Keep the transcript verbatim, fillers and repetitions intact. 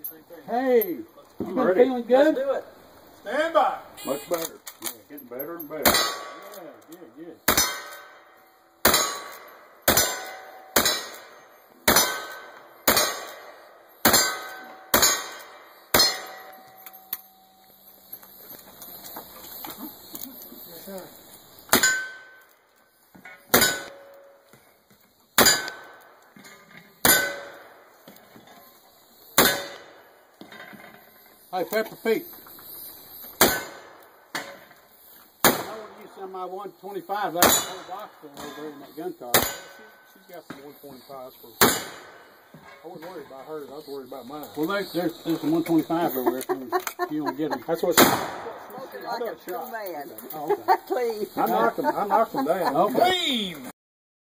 Hey, you been ready. feeling good? Let's do it. Stand by. Much better. Yeah, getting better and better. Yeah, good, good. Hey, Pepper Pete. I want to use some of my one twenty-fives. Like the whole box full over there in that gun car. She's got some one twenty-fives for. I wasn't worried about hers. I was worried about mine. Well, there's, there's, there's some one twenty-fives over there if you don't get them. That's what she. Smoking like a true man. Oh, okay. Clean. I knocked them. I knocked them down. Okay. Clean.